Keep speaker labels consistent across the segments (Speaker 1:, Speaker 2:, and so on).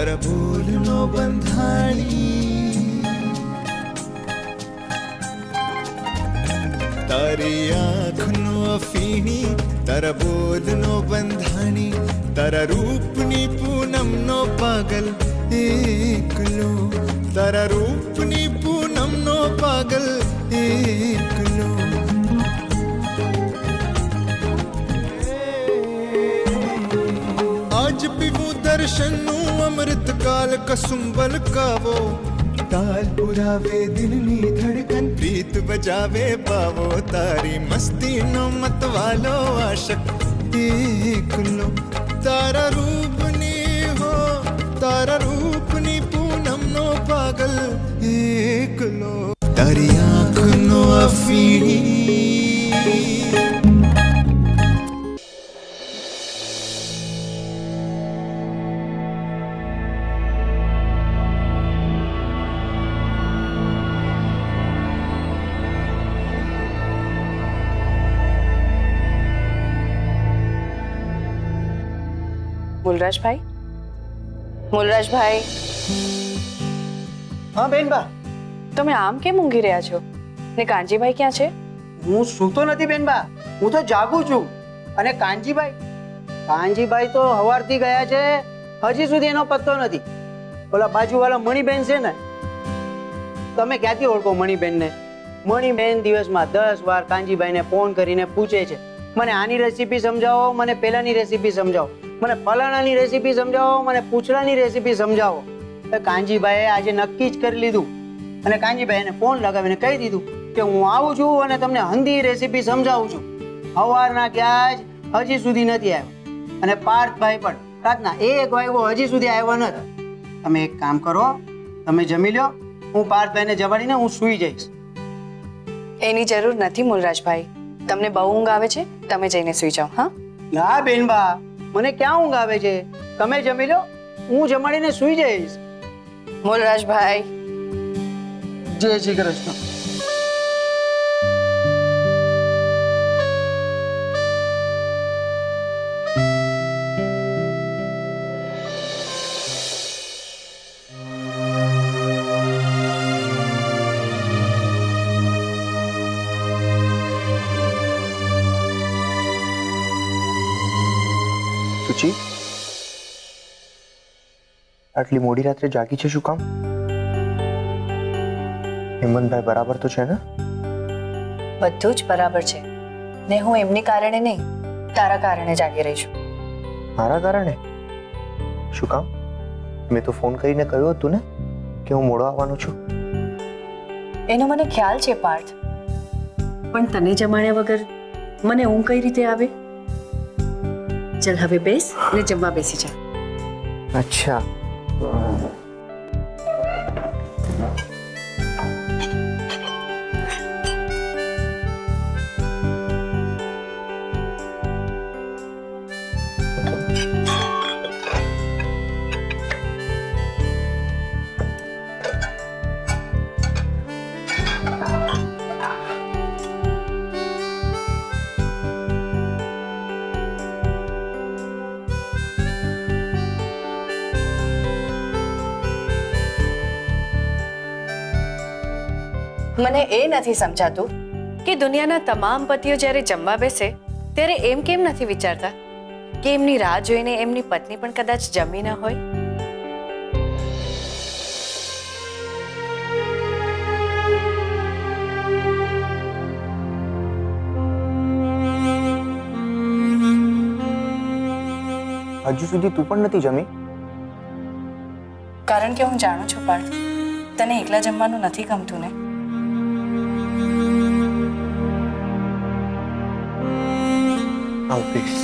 Speaker 1: તારા બોલનો બંધાણી, તારી આંખનો અફીણી, તારા બોલનો બંધાણી, તારા રૂપની પૂનમનો પાગલ એકલો, તારા રૂપની પૂનમનો પાગલ એકલો. આજ પીવું દર્શનનું અમૃતકાલ કસુંબલ કાવો, તાલ પુરાવે દિલની ધડકન, પ્રીત બજાવે પાવો, તારી મસ્તીનો મતવાલો આશક એકલો, તારા રૂપની હો, તારા રૂપની પૂનમનો પાગલ એકલો, તારી આંખનો અફીણી.
Speaker 2: મૂલરાજભાઈ, મૂલરાજભાઈ.
Speaker 3: હા બેનબા.
Speaker 2: તમે આમ કેમ ઊંઘી રહ્યા છો? ને કાનજીભાઈ ક્યાં છે?
Speaker 3: હું સૂતો નથી બેનબા, હું તો જાગું છું. અને કાનજીભાઈ તો સવારથી ગયા છે, હજી સુધી એનો પત્તો નથી. ઓલા બાજુવાળા મણીબેન છે ને, તમે ક્યાંથી ઓળખો મણીબેનને? મણીબેન દિવસમાં 10 વાર કાનજીભાઈને ફોન કરીને પૂછે છે, મને આની રેસીપી સમજાવો, મને પેલાની રેસીપી સમજાવો, મને ફલાણાની રેસીપી સમજાવો, મને પૂછડાની રેસીપી સમજાવો. કાનજીભાઈએ આજે નક્કી જ કરી લીધું અને કાનજીભાઈને ફોન લગાવીને કહી દીધું કે હું આવું છું અને તમને હંધી રેસીપી સમજાવું છું. સવારના ક્યાં જ હજી સુધી નથી આવ્યો. અને પાર્થભાઈ પણ રાતના 1 વાગ્યો હજી સુધી આવ્યો નથી. તમે એક કામ કરો, તમે જમી લો, હું પાર્થભાઈને જવાડીને હું સૂઈ જઈશ.
Speaker 2: એની જરૂર નથી મૂલરાજભાઈ, તમને બહુ ઊંઘ આવે છે, તમે જઈને સૂઈ જાઓ. હા
Speaker 3: ના બેનબા, મને ક્યાં ઊંઘ આવે છે? તમે જમી લો, હું જમાડીને સૂઈ જઈશ.
Speaker 2: મૂલરાજભાઈ,
Speaker 3: જય શ્રી કૃષ્ણ.
Speaker 4: સુચી, આટલી મોડી રાત્રે જાગી છે શું કામ? હેમંતભાઈ બરાબર તો છે ને?
Speaker 2: બધું જ બરાબર છે ને હું એમની કારણે નહીં, તારા કારણે જાગી રહી છું.
Speaker 4: મારા કારણે? શું કામ? મેં તો ફોન કરીને કહ્યું હતું ને કે હું મોડો આવવાનો છું.
Speaker 2: એનો મને ખ્યાલ છે પાર્થ, પણ તને જમાડ્યા વગર મને ઊંઘ કઈ રીતે આવે? ચલ હવે બેસ ને જમવા બેસી જા.
Speaker 4: અચ્છા,
Speaker 2: મને એ નથી સમજાતું કે દુનિયાના તમામ પતિઓ જ્યારે જમવા બેસે ત્યારે એમ કેમ નથી વિચારતા કે એમની રાહ જોઈને એમની પત્ની પણ કદાચ જમી ન હોય.
Speaker 4: હજુ સુધી તું પણ નથી જમી?
Speaker 2: કારણ કે હું જાણું છું પાર્થ, તને એકલા જમવાનું નથી ગમતું ને.
Speaker 4: Please.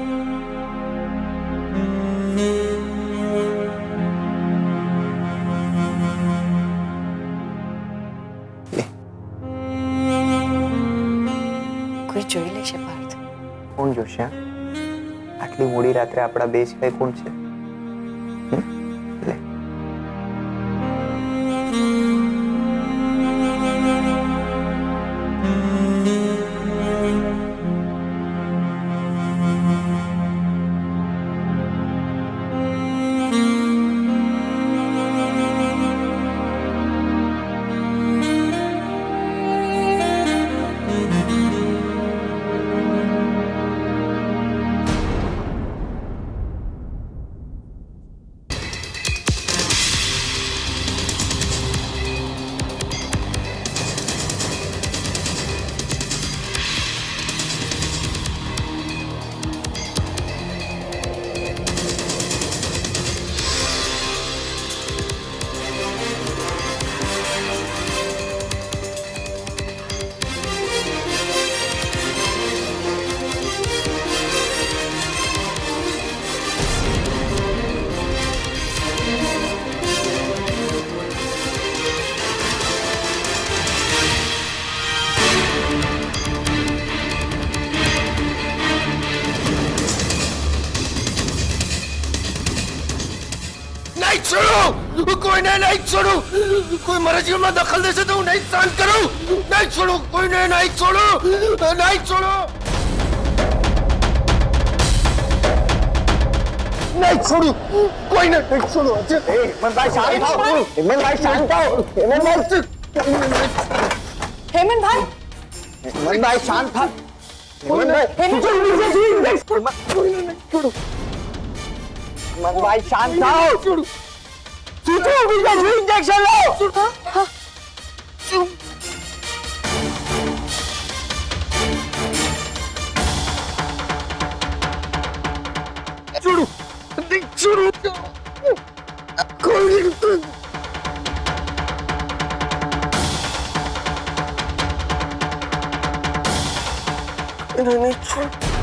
Speaker 2: કોઈ જોઈ લેશે પાર્થ.
Speaker 4: કોણ જોશે? આટલી મોડી રાત્રે આપણા બે સિવાય કોણ છે?
Speaker 5: छोड़ू, कोई नहीं छोड़ू। कोई मेरे जीवन में दखल दे तो नहीं सहन करूं। नहीं छोड़ू, कोई नहीं छोड़ू, नहीं छोड़ू, नहीं छोड़ू, कोई नहीं छोड़ू। हेमंत भाई शांत हो, हेमंत भाई शांत हो, हेमंत भाई,
Speaker 2: हेमंत भाई,
Speaker 5: हेमंत भाई शांत था। हेमंत भाई, छोड़ू, हेमंत भाई शांत हो। इंजेक्शन लो। छोड़ू, छोड़ू, कोई नहीं छोड़।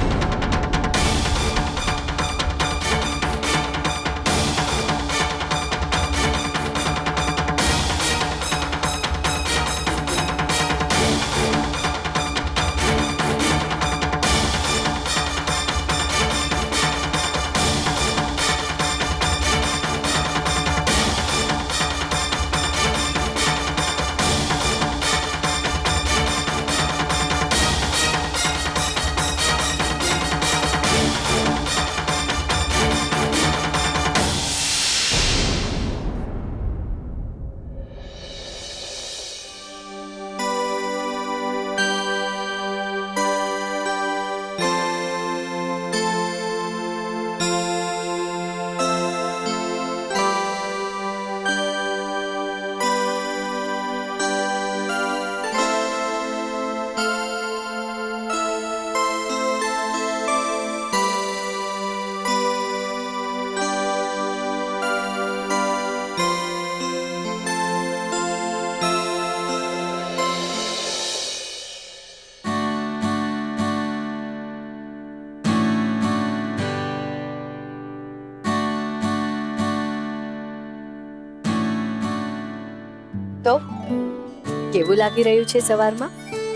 Speaker 2: તો કેવું લાગી રહ્યું છે સવારમાં?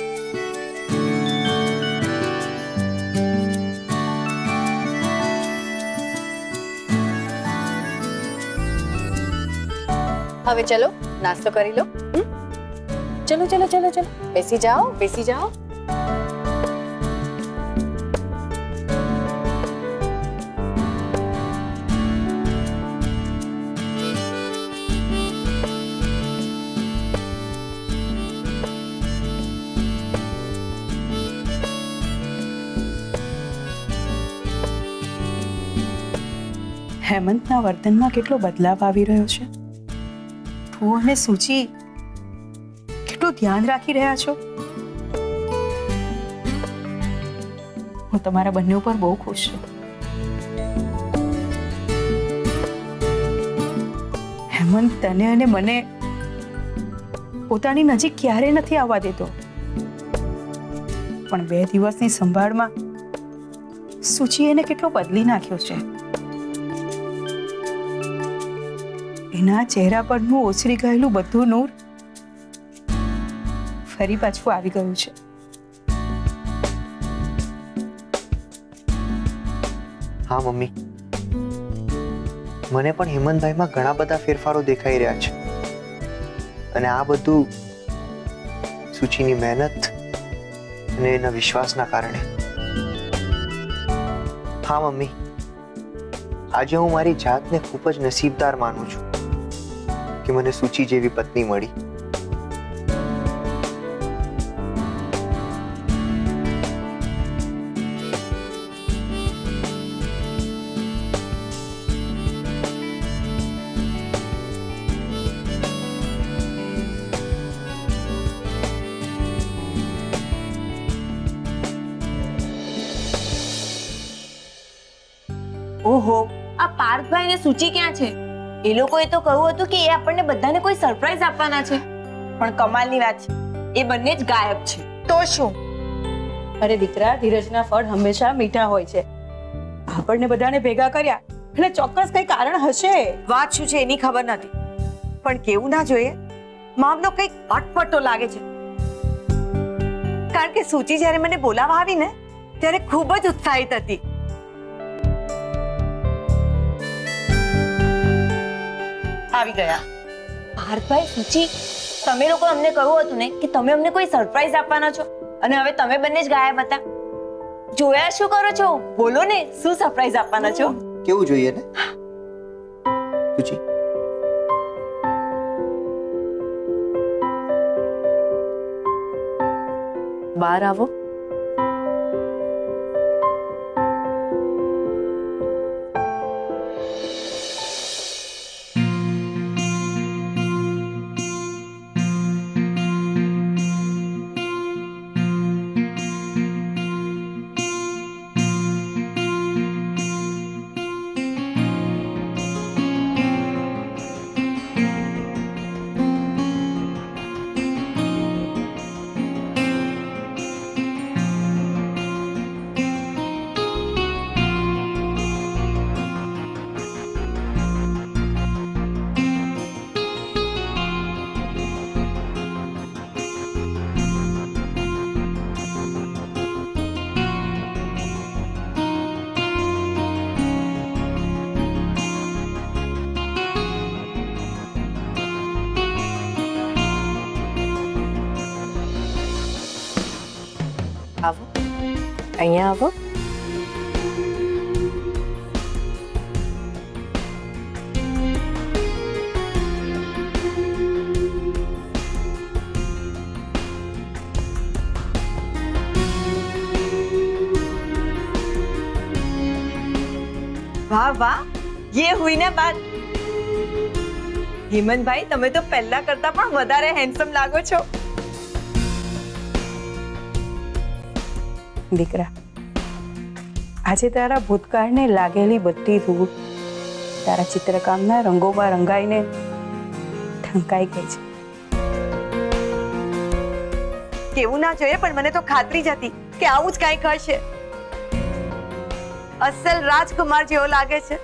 Speaker 2: હવે ચલો નાસ્તો કરી લો. ચલો ચલો ચલો ચલો બેસી જાઓ બેસી જાઓ.
Speaker 6: હેમંતના વર્તનમાં કેટલો બદલાવ આવી રહ્યો છે. તું અને સુચિ કેટલું ધ્યાન રાખી રહ્યા છો. હું તમારા બંને ઉપર બહુ ખુશ છું. હેમંત તને અને મને પોતાની નજીક ક્યારે નથી આવવા દેતો, પણ 2 દિવસની સંભાળમાં સુચિ એને કેટલો બદલી નાખ્યો છે. એના ચહેરા પરનું ઓસરી ગયેલું બધું નૂર ફરી પાછું આવી ગયું છે.
Speaker 4: હા મમ્મી, મને પણ હેમંતભાઈમાં ઘણા બધા ફેરફારો દેખાઈ રહ્યા છે અને આ બધું સુચિની મહેનત અને એના વિશ્વાસના કારણે. હા મમ્મી, આજે હું મારી જાતને ખૂબ જ નસીબદાર માનું છું કે મને સુચિ જેવી પત્ની મળી.
Speaker 7: ઓહો, આ પાર્થભાઈ ને સુચિ ક્યાં છે? એ લોકોએ તો કહ્યું હતું કે એ આપણને બધાને કોઈ સરપ્રાઈઝ આપવાના છે, પણ કમાલની વાત છે એ બંને જ ગાયબ છે.
Speaker 6: તો શું? અરે દીકરા, ધીરજના ફળ હંમેશા મીઠા હોય છે. આપણને બધાને ભેગા કર્યા એટલે ચોક્કસ કઈ કારણ હશે.
Speaker 7: વાત શું છે એની ખબર નથી, પણ કેવું ના જોઈએ, મામલો કઈક અટપટો લાગે છે. કારણ કે સુચિ જ્યારે મને બોલાવવા આવી ને ત્યારે ખૂબ જ ઉત્સાહિત હતી. આવી ગયા. પાર્થભાઈ, સુચી, તમે લોકો અમને કહ્યું હતું ને કે તમે અમને કોઈ સરપ્રાઈઝ આપવાના છો, અને હવે તમે બંને જ ગાયબ હતા. જોયા શું કરો છો? બોલો ને, શું સરપ્રાઈઝ આપવાના છો?
Speaker 4: કેવું જોઈએ ને સુચી?
Speaker 2: બહાર આવો. આવો, અહીંયા આવો.
Speaker 7: વાહ વાહ, ये हुई ना बात. હેમંતભાઈ, તમે તો પહેલા કરતા પણ વધારે હેન્ડસમ લાગો છો.
Speaker 6: દીકરા, આજે તારા ભૂતકાળને લાગેલી બધી ધૂળ તારા ચિત્રકામના રંગોમાં રંગાઈને ઢંકાઈ ગઈ છે.
Speaker 7: કેવું ના જોઈએ, પણ મને તો ખાતરી જ હતી કે આવું જ કંઈક હશે. અસલ રાજકુમાર જેવો લાગે છે.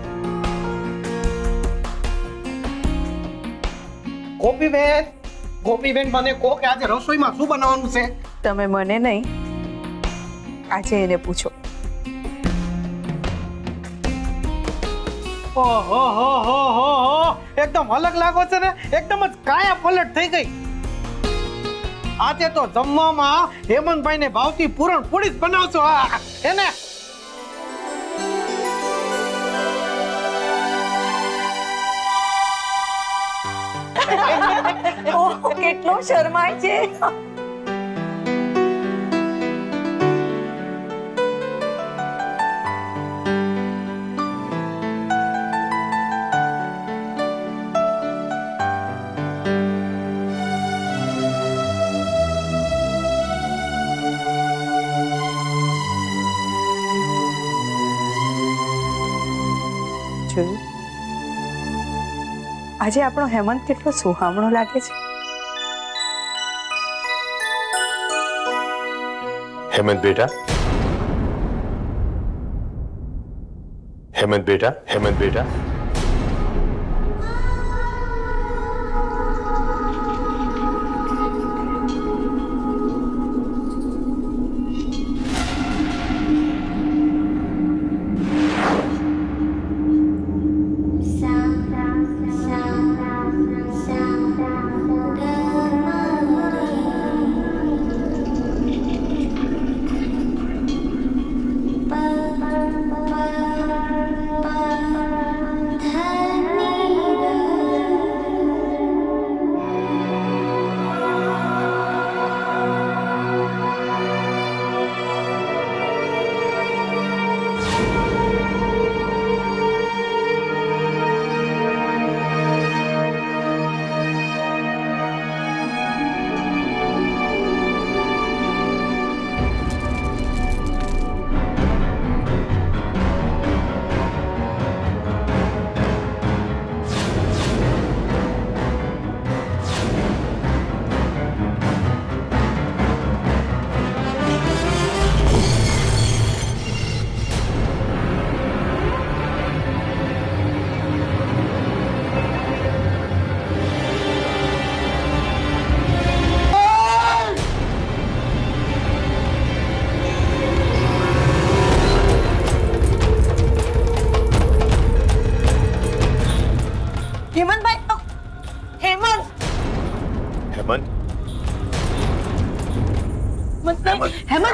Speaker 3: ગોપીબેન મને કહો કે આજે રસોઈમાં શું બનાવવાનું છે?
Speaker 6: તમે મને નહીં, આજે એને પૂછો.
Speaker 3: ઓહો, એકદમ અલગ લાગો છે ને, એકદમ જ કાયા પલટ થઈ ગઈ. આજે તો જમવામાં હેમંતભાઈને ભાવતી પૂરણ પૂરી જ બનાવશો એને.
Speaker 7: ઓહ, કેટલો શરમાય છે.
Speaker 6: જોયું, આજે આપણો હેમંત કેટલો સુહામણો લાગે છે.
Speaker 5: हेमंत बेटा, हेमंत बेटा, हेमंत बेटा.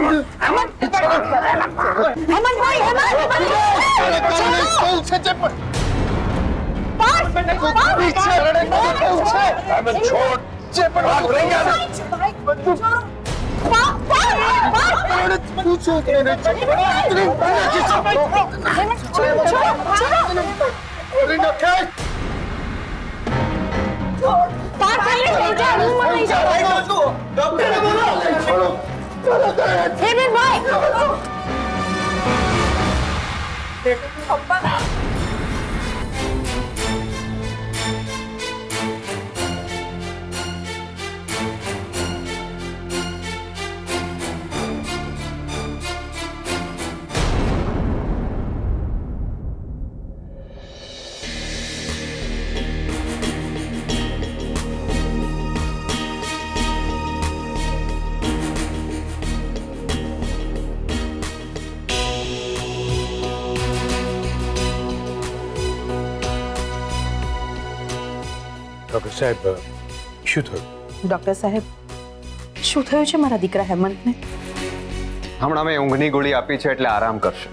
Speaker 8: ડોક્ટર સાહેબ શું થયું?
Speaker 6: ડોક્ટર સાહેબ શું થયું છે મારા દીકરા હેમંતને?
Speaker 9: હમણાં મેં ઊંઘની ગોળી આપી છે એટલે આરામ કરશે.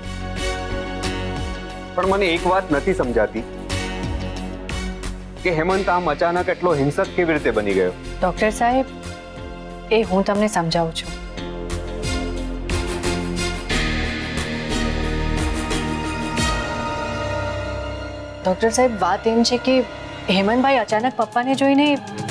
Speaker 9: પણ મને એક વાત નથી સમજાતી કે હેમંત આમ અચાનક એટલો હિંસક કેવી રીતે બની ગયો?
Speaker 2: ડોક્ટર સાહેબ એ હું તમને સમજાવું છું. ડોક્ટર સાહેબ વાત એમ છે કે હેમંતભાઈ અચાનક પપ્પાને જોઈને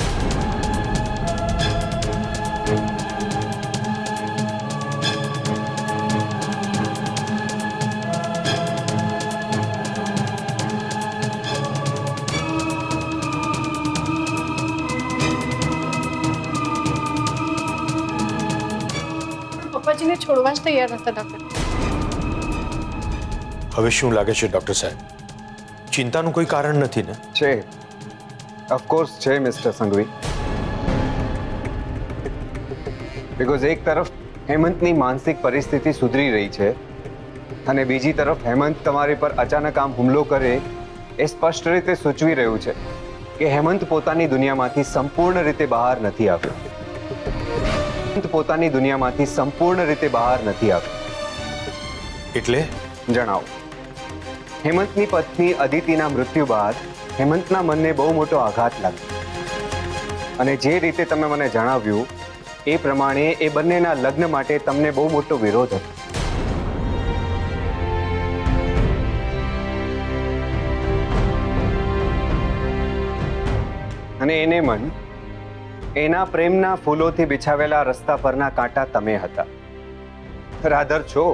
Speaker 2: પપ્પાજીને છોડવા જ તૈયાર નહોતા. ડોક્ટર
Speaker 8: હવે શું લાગે છે ડોક્ટર સાહેબ? ચિંતાનું કોઈ કારણ નથી ને?
Speaker 9: છે, ઓફકોર્સ છે મિસ્ટર સંઘવી. બીકોઝ એક તરફ હેમંતની માનસિક પરિસ્થિતિ સુધરી રહી છે અને બીજી તરફ હેમંત તમારી પર અચાનક આમ હુમલો કરે એ સ્પષ્ટ રીતે સૂચવી રહ્યું છે કે હેમંત પોતાની દુનિયામાંથી સંપૂર્ણ રીતે બહાર નથી આવ્યો. પોતાની દુનિયામાંથી સંપૂર્ણ રીતે બહાર નથી આવ્યો.
Speaker 8: એટલે
Speaker 9: જણાવો. હેમંતની પત્ની અદિતિના મૃત્યુ બાદ હેમંતના મનને બહુ મોટો આઘાત લાગ્યો અને જે રીતે તમે મને જણાવ્યું એ પ્રમાણે એ બંનેના લગ્ન માટે તમને બહુ મોટો વિરોધ હતો. અને એને મન એના પ્રેમના ફૂલોથી બિછાવેલા રસ્તા પરના કાંટા તમે હતા. રાધર છો.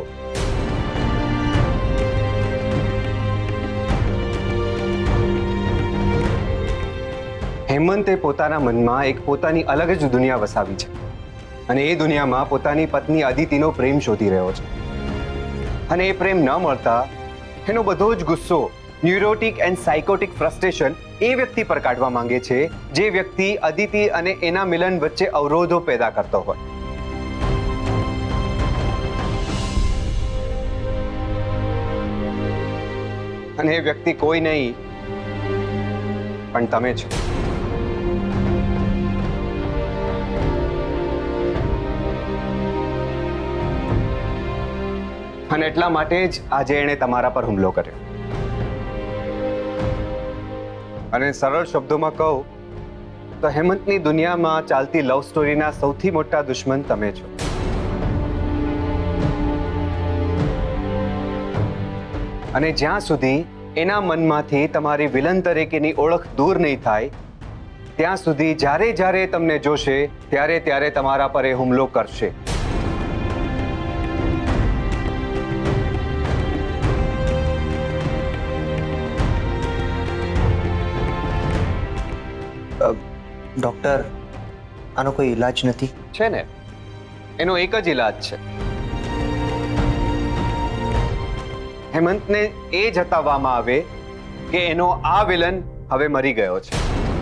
Speaker 9: હેમંતે પોતાના મનમાં એક પોતાની અલગ જ દુનિયા વસાવી છે અને એ દુનિયામાં પોતાની પત્ની અદિતિનો પ્રેમ શોધી રહ્યો છે અને એ પ્રેમ ન મળતા એનો બધો જ ગુસ્સો, ન્યુરોટિક એન્ડ સાયકોટિક ફ્રસ્ટ્રેશન એ વ્યક્તિ પર કાઢવા માંગે છે જે વ્યક્તિ અદિતિ અને એના મિલન વચ્ચે અવરોધો પેદા કરતો હોય. અને એ વ્યક્તિ કોઈ નહીં પણ તમે છો. અને એટલા માટે જ આજે એણે તમારા પર હુમલો કર્યો. અને સરળ શબ્દોમાં કહું તો હેમંતની દુનિયામાં ચાલતી લવ સ્ટોરીના સૌથી મોટા દુશ્મન તમે છો. અને જ્યાં સુધી એના મનમાંથી તમારી વિલન તરીકેની ઓળખ દૂર નહીં થાય ત્યાં સુધી જ્યારે જ્યારે તમને જોશે ત્યારે ત્યારે તમારા પર એ હુમલો કરશે.
Speaker 4: ડોક્ટર, આનો કોઈ ઈલાજ નથી?
Speaker 9: છે ને, એનો એક જ ઈલાજ છે. હેમંતને એ જતાવવામાં આવે કે એનો આ વિલન હવે મરી ગયો છે.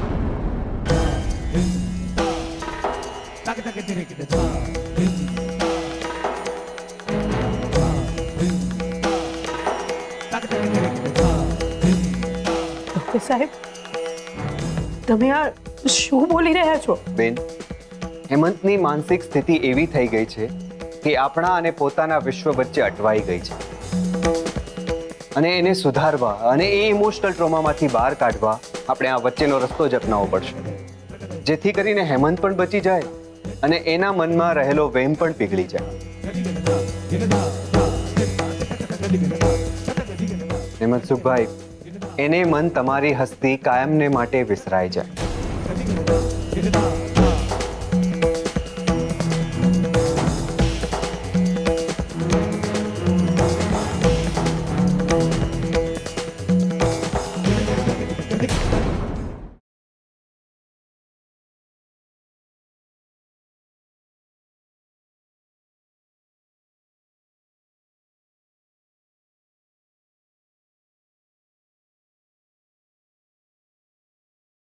Speaker 6: ડોક્ટર સાહેબ, તમે આ શું બોલી રહ્યા છો?
Speaker 9: બેન, હેમંતની માનસિક સ્થિતિ એવી થઈ ગઈ છે કે આપણા અને પોતાના વિશ્વ વચ્ચે અટવાઈ ગઈ છે અને એને સુધારવા અને એ ઇમોશનલ ટ્રોમામાંથી બહાર કાઢવા આપણે આ વચ્ચેનો રસ્તો જ અપનાવવો પડશે, જેથી કરીને હેમંત પણ બચી જાય અને એના મનમાં રહેલો વેમ પણ પીગળી જાય. મનસુખભાઈ, એને મન તમારી હસ્તી કાયમને માટે વિસરાઈ જાય.